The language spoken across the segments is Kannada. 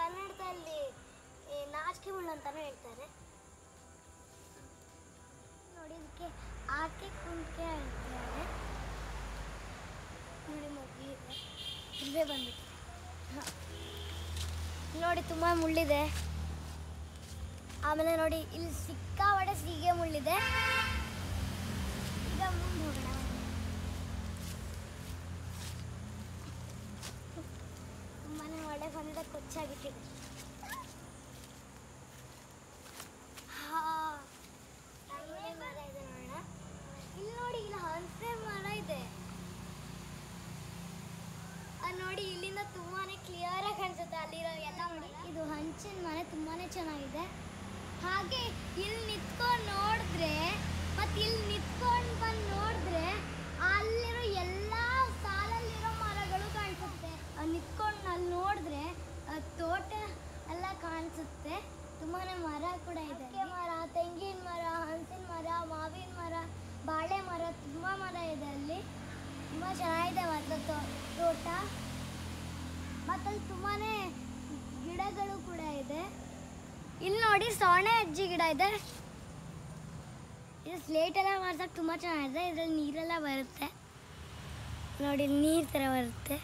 ಕನ್ನಡದಲ್ಲಿ ನಾಚಿಕೆ ಮುಳ್ಳು ಅಂತಾನೂ ಹೇಳ್ತಾರೆ. ನೋಡಿ ಇದಕ್ಕೆ ಆಕೆ ಕುಂಟೆ ಹೇಳ್ತಾರೆ. ನೋಡಿ ಮಗು ಇದೆ, ಇಲ್ಲೇ ಬಂದ್ಬಿಟ್ಟಿದೆ. ನೋಡಿ ತುಂಬ ಮುಳ್ಳಿದೆ. ಆಮೇಲೆ ನೋಡಿ ಇಲ್ಲಿ ಸಿಕ್ಕಾಪಟ್ಟೆ ಸೀಗೆ ಮುಳ್ಳಿದೆ. ಈಗ ಮುಂದೆ ಹೋಗೋಣ. ತುಂಬಾನೇ ಒಳ್ಳೆ ಕನ್ನಡ ಕೊಚ್ಚಾಗಿಟ್ಟಿದೆ. ಮರ ಇದೆ ನೋಡೋಣ. ಇಲ್ಲಿ ನೋಡಿ, ಇಲ್ಲಿ ಹಲಸೆ ಮರ ಇದೆ. ನೋಡಿ ಇಲ್ಲಿಂದ ತುಂಬಾನೇ ಕ್ಲಿಯರ್ ಆಗಿ ಕಾಣಿಸುತ್ತೆ ಅಲ್ಲಿರೋ ಎಲ್ಲ ಮರ. ಇದು ಹಂಚಿನ ಮನೆ ತುಂಬಾನೇ ಚೆನ್ನಾಗಿದೆ. ಹಾಗೆ ಇಲ್ಲಿ ನಿಂತ್ಕೊಂಡು ನೋಡಿದ್ರೆ ಮತ್ತೆ ಇಲ್ಲಿ ನಿಂತ್ಕೊಂಡು ಬಂದು ನೋಡಿದ್ರೆ ಅಲ್ಲಿರೋ ಎಲ್ಲ ಸಾಲಲ್ಲಿರೋ ಮರಗಳು ಕಾಣಿಸುತ್ತೆ. ನಿಂತ್ಕೊಂಡು ಅಲ್ಲಿ ನೋಡಿದ್ರೆ ತೋಟ ಎಲ್ಲ ಕಾಣಿಸುತ್ತೆ. ತುಂಬಾನೇ ಮರ ಕೂಡ ಇದೆ. ಮರ, ತೆಂಗಿನ ಮರ, ಹಲಸಿನ ಮರ, ಮಾವಿನ ಮರ, ಬಾಳೆ ಮರ, ತುಂಬ ಮರ ಇದೆ ಅಲ್ಲಿ. ತುಂಬ ಚೆನ್ನಾಗಿದೆ ಮಾತ್ರ ತೋಟ. ಮತ್ತಲ್ಲಿ ತುಂಬಾನೇ ಗಿಡಗಳು ಕೂಡ ಇದೆ. ಇಲ್ಲಿ ನೋಡಿ ಸೊಣೆ ಅಜ್ಜಿ ಗಿಡ ಇದೆ. ಇದು ಸ್ಲೇಟ್ ಎಲ್ಲ ಮಾಡ್ಸಕ್ಕೆ ತುಂಬ ಚೆನ್ನಾಗಿದೆ. ಇದರಲ್ಲಿ ನೀರೆಲ್ಲ ಬರುತ್ತೆ ನೋಡಿ, ಇಲ್ಲಿ ನೀರು ಥರ ಬರುತ್ತೆ.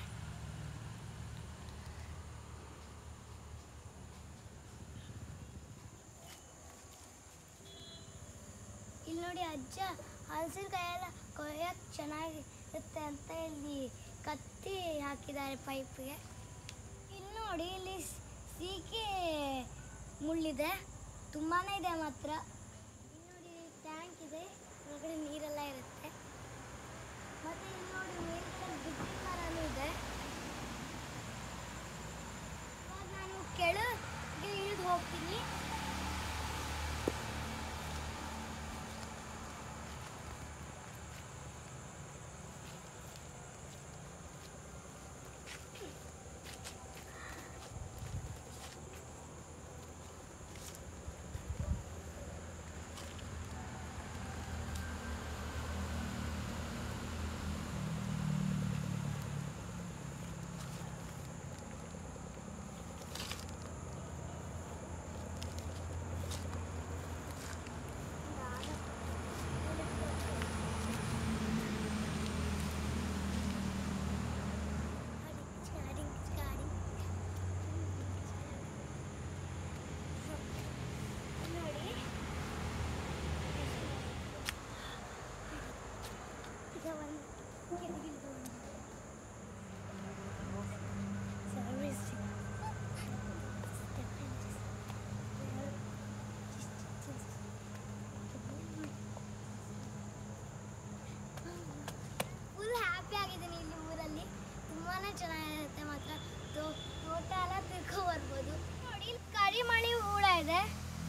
ಇಲ್ಲಿ ನೋಡಿ ಅಜ್ಜ ಹಲಸಿನಕಾಯೆಲ್ಲ ಕೊಯ್ಯಕ್ಕೆ ಚೆನ್ನಾಗಿರುತ್ತೆ ಅಂತ ಇಲ್ಲಿ ಕತ್ತಿ ಹಾಕಿದ್ದಾರೆ ಪೈಪ್ಗೆ. ಇಲ್ಲಿ ನೋಡಿ ಇಲ್ಲಿ ಸೀಗೆ ಮುಳ್ಳಿದೆ, ತುಂಬಾ ಇದೆ ಮಾತ್ರ. ಇಲ್ಲಿ ನೋಡಿ ಟ್ಯಾಂಕ್ ಇದೆ, ಒಳಗಡೆ ನೀರೆಲ್ಲ ಇರುತ್ತೆ. ಮತ್ತು ಇಲ್ಲಿ ನೋಡಿ ಮೇಲ್ಗಡೆ ಬಿದ್ದಿನ ಮರನೂ ಇದೆ. ಇವಾಗ ನಾನು ಕೆಳಗೆ ಇಳಿದು ಹೋಗ್ತೀನಿ. ಚೆನ್ನಾಗಿರುತ್ತೆ ಮಾತ್ರ. ತೋಟ ಎಲ್ಲ ತಿರ್ಕೊ ಬರ್ಬೋದು. ನೋಡಿ ಇಲ್ಲಿ ಕರಿಮಣಿ ಹೂಳ ಇದೆ.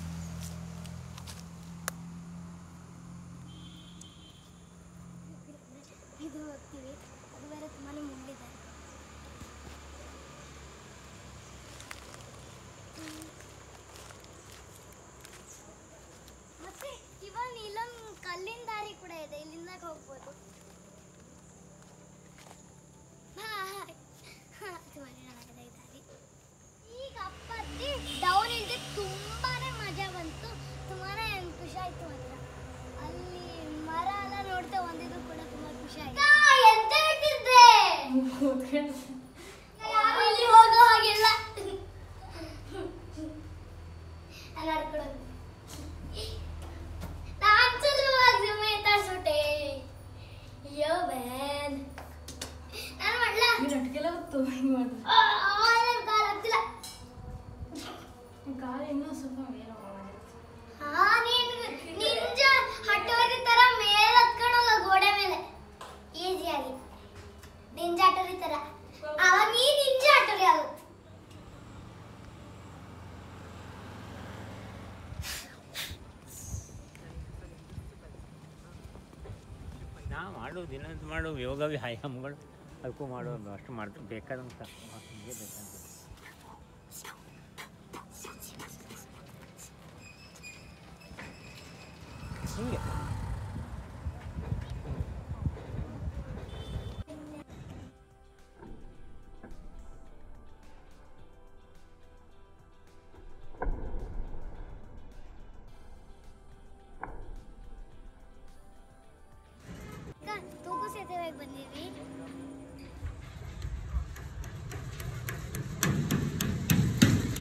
ಇದು ಹೋಗ್ತೀವಿ, ಅದು ಬೇರೆ ತುಂಬಾನೇ ಮುಳ್ಳಿದೆ. ಮತ್ತೆ ಇವಾಗ ಇಲ್ಲೊಂದು ಕಲ್ಲಿನ ದಾರಿ ಕೂಡ ಇದೆ, ಇಲ್ಲಿಂದ ಹೋಗ್ಬೋದು. ಈಗ ಅಪ್ಪತ್ತಿ ಡೌನ್ ಇಳಿದು ತುಂಬಾನೇ ಮಜಾ ಬಂತು, ತುಂಬಾನೇ ಖುಷಿ ಆಯ್ತು ಮಾತ್ರ. ಅಲ್ಲಿ ಮರ ಎಲ್ಲ ನೋಡ್ತಾ ಒಂದಿದ್ದು ಕೂಡ ತುಂಬಾ ಖುಷಿ ಆಯ್ತು. ಇಲ್ಲಿ ಹೋಗೋ ಹಾಗೆಲ್ಲ ಮಾಡು ದಿನ ಮಾಡು ಯೋಗ ವ್ಯಾಯಾಮಗಳು ಅದಕ್ಕೂ ಮಾಡೋ ಅಷ್ಟು ಮಾಡ್ತಾ ಬೇಕಾದಂಥ